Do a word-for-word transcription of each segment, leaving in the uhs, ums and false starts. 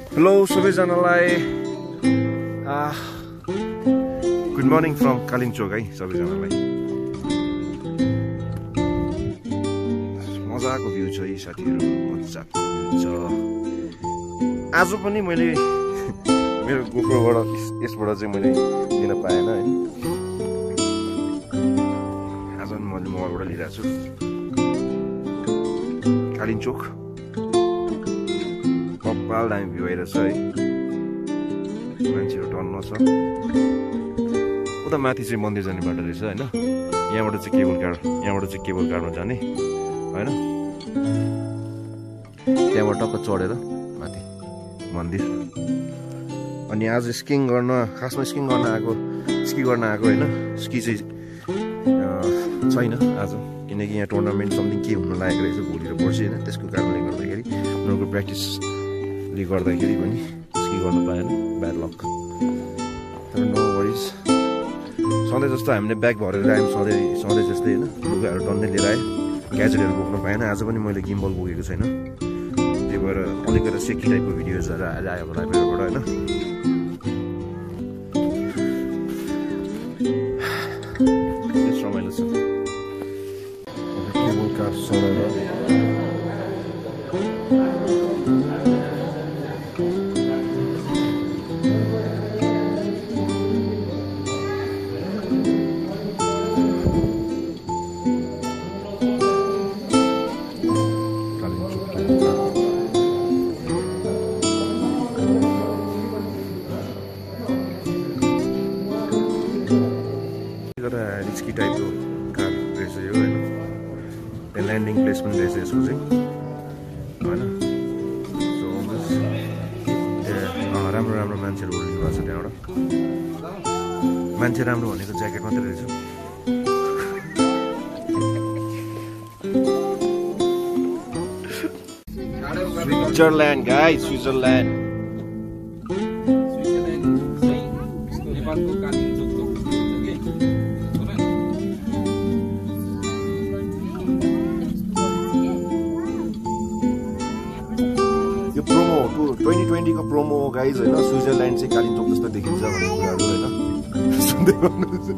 Hello सबैजनालाई good morning from Kalimpong है सबैजनालाई मजाको भ्यू छ यी साथीहरु मजाको भ्यू छ आज पनि मैले मेरो गोप्रोबाट यसबाट चाहिँ मैले दिन पाएन हैन आज मैले मोबाइलबाट लिइरा छु कालिम्पोङ कपाल दामी भ्यू आइरहेछ है मान्छेहरु टन्न छ उता माथि चाहिँ मन्दिर जाने बाटो रहेछ हैन यहाँबाट चाहिँ केबल कार यहाँबाट चाहिँ केबल कारमा जाने हैन त्यहाँबाट टक्क चढेर माथि मन्दिर अनि आज स्किङ गर्न खासमा स्किङ गर्न आएको स्की गर्न आएको हैन स्की चाहिँ छैन आज किनकि यहाँ टुर्नामेन्ट समथिङ के हुन लागेको रहेछ भोलि र पर्सि हैन त्यसको कारणले गर्दाखेरि उनीहरुको प्र्याक्टिसले गर्दाखेरि पनि स्की गर्न पाएन ब्याड लक तर नो वरिज सधैँ जस्तो हामीले ब्याग भरेर आयौँ सधैँ सधैँ जस्तै हैन लुगाहरू टन्नै लिएर आएँ ग्याजेटहरू बोक्न पाएन आज पनि मैले गिम्बल बोकेको छैन त्यही भएर अलिकति सेकी टाइपको भिडियोजहरू आएर आयो होला मेरोबाट हैन रमाइलो छ केबल कार सरेर रिस्की टाइपको कार रहेछ यो हैन त्यहाँ ल्यान्डिङ प्लेस पनि रहेछ यसको चाहिँ हैन सो त्यहाँ राम्रो राम्रो मान्छेहरू उड्नु भएको छ त्यहाँबाट मान्छे राम्रो भनेको ज्याकेट मात्रै रहेछ Switzerland guys Switzerland twenty twenty को प्रोमो हो गाइज हैन स्विजरल्यान्ड चाहिँ कालिम्पोङ जस्तो देखिन्छ भन्ने कुराहरु हैन सुन्दै गर्नुहुन्छ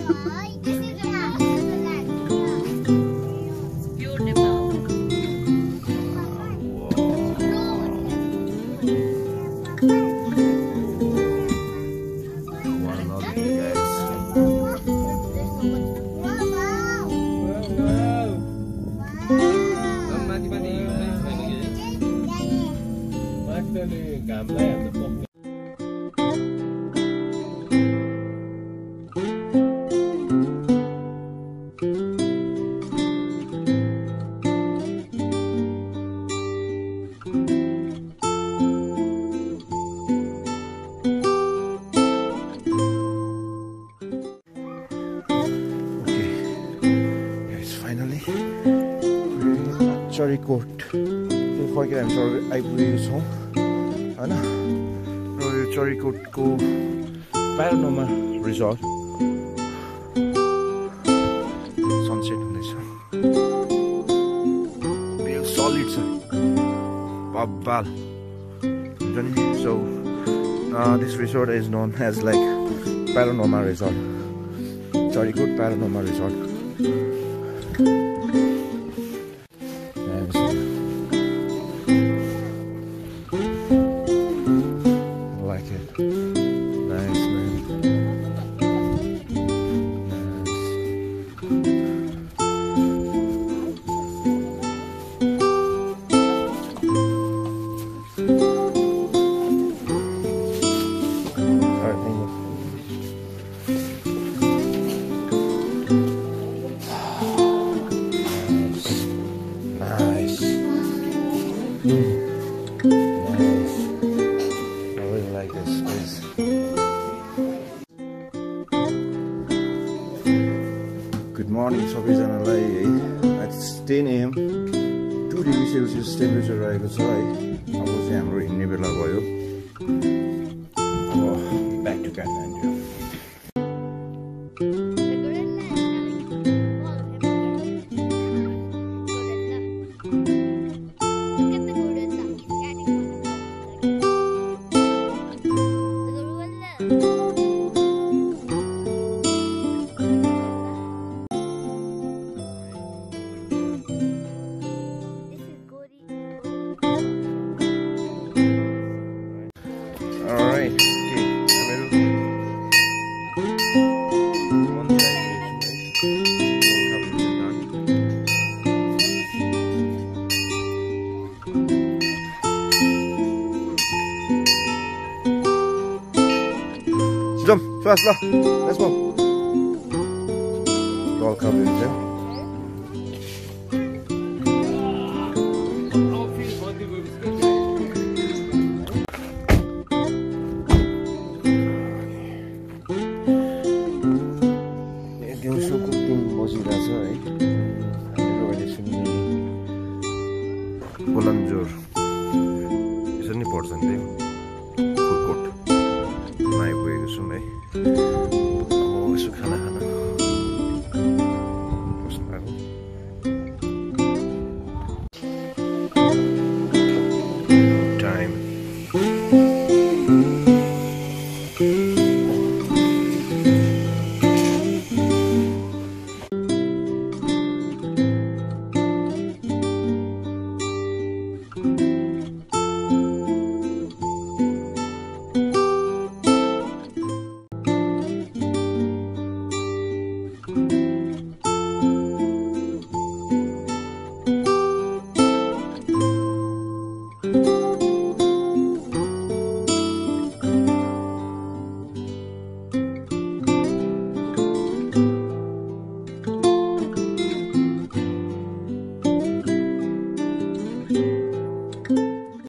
चरीकोट फर्केर हामी सर आइपुगेको छौँ होइन र यो चरीकोटको प्यारानोमा रिजोर्ट सनसेट हुँदैछ भ्यू सलिड छ बब्बाल हुन्छ नि so this resort is known as like panorama resort Charikot panorama resort Good morning सबैजनालाई है it's ten A M two degree Celsius temperature रहेको छ है अब चाहिँ हाम्रो हिँड्ने बेला भयो अब ब्याक टु काठमाडौँ सुवास ल लेट्स गो Welcome India. दिउँसोको दिन बजिरहेछ है हामीहरू अहिले सुन्ने बोलन्जोर यसरी नै पर्छ नि फुलकोटमा आइपुगेको छौँ है अब यसो खाना खाना